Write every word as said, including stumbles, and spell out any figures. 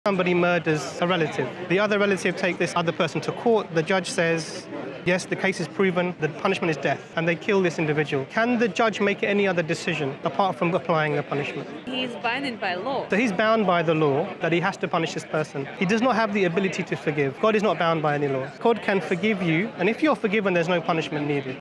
Somebody murders a relative. The other relative take this other person to court. The judge says, yes, the case is proven, the punishment is death, and they kill this individual. Can the judge make any other decision apart from applying the punishment? He's bound by law. So he's bound by the law that he has to punish this person. He does not have the ability to forgive. God is not bound by any law. God can forgive you, and if you're forgiven, there's no punishment needed.